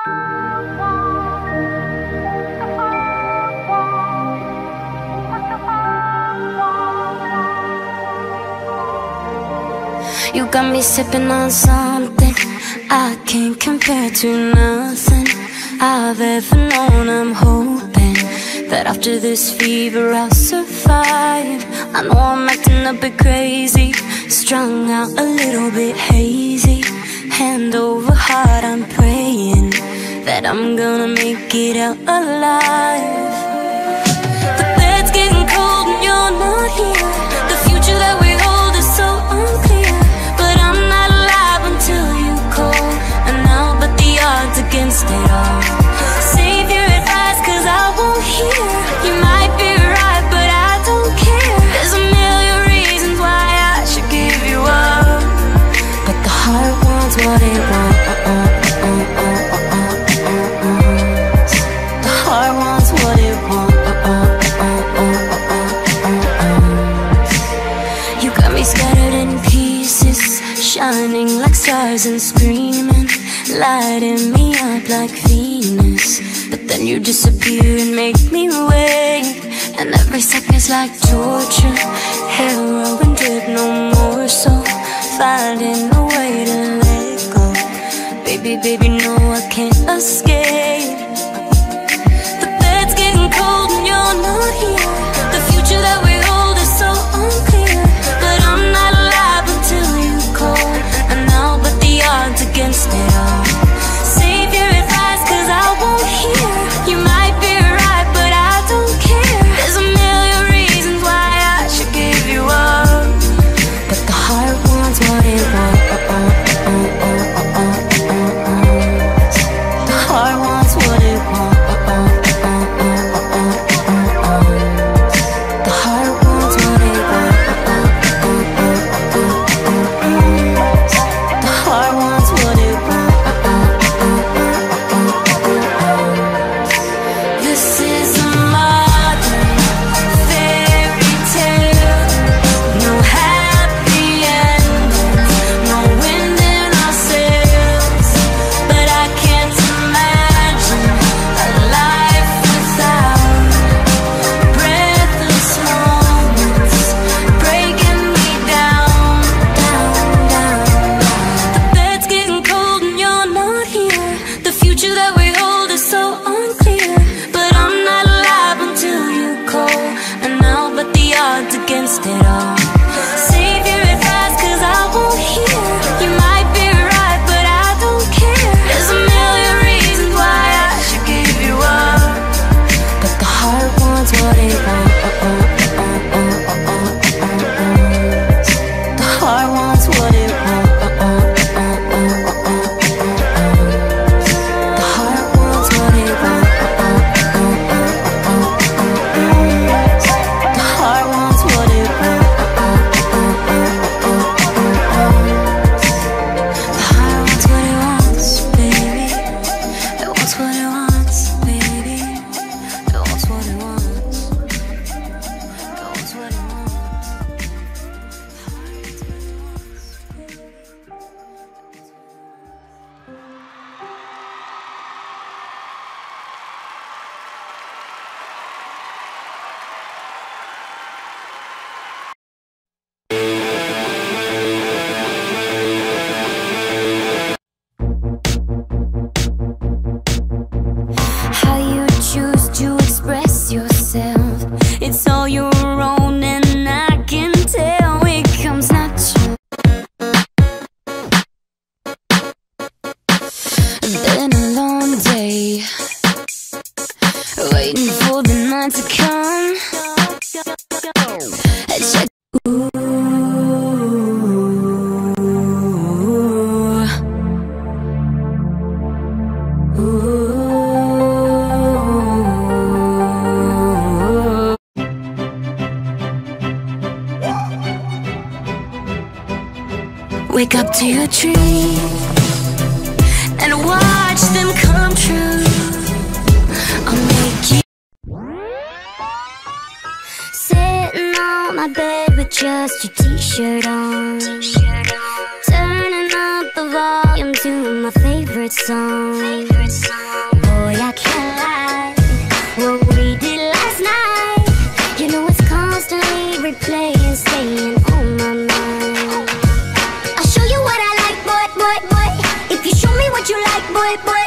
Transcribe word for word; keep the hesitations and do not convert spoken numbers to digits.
You got me sipping on something I can't compare to nothing I've ever known. I'm hoping that after this fever I'll survive. I know I'm acting a bit crazy, strung out a little bit hazy. Hand over heart, I'm praying that I'm gonna make it out alive. The bed's getting cold and you're not here. The future that we hold is so unclear, but I'm not alive until you call, and I'll bet the odds against it all. Save your advice, cause I won't hear. You might be right, but I don't care. There's a million reasons why I should give you up, but the heart wants what it wants. The heart wants what it wants. You got me scattered in pieces, shining like stars and screaming, lighting me up like Venus. But then you disappear and make me wait, and every second's like torture. Heroin drip, no more, so finding a way to let go. Baby, baby, no, I can't escape. The bed's getting cold and you're not here. The future that we hold is so unclear, but I'm not alive until you call, and I'll bet the odds against it all. Save your advice, cause I won't hear. You might be right, but I don't care. There's a million reasons why I should give you up, but the heart wants what it wants. The heart wants what it wants. The heart wants what it wants. The heart wants what it wants. This is a modern fairy tale. No happy endings, no wind in our sails. But I can't imagine a life without breathless moments breaking me down, down, down, down. The bed's getting cold and you're not here. The future that we hold is so unclear, but I'm not alive until you call, and I'll bet the odds against it all. Save your advice, cause I won't hear. You might be right, but I don't care. There's a million reasons why I should give you up, but the heart wants what it wants. The heart wants what it wants. The heart wants what it wants. The heart wants what it wants. The heart wants what it wants, baby. It wants what it wants, baby. It wants what it wants. It wants what it wants. How you choose to express yourself, it's all your own, and I can tell it comes natural. Been a long day, waiting for the night to come. I check. Ooh. Ooh. Wake up to your dreams and watch them come true. I'll make you sitting on my bed with just your t-shirt on, turning up the volume to my favorite song. replay and staying on my mind. I'll show you what I like, boy, boy, boy. If you show me what you like, boy, boy.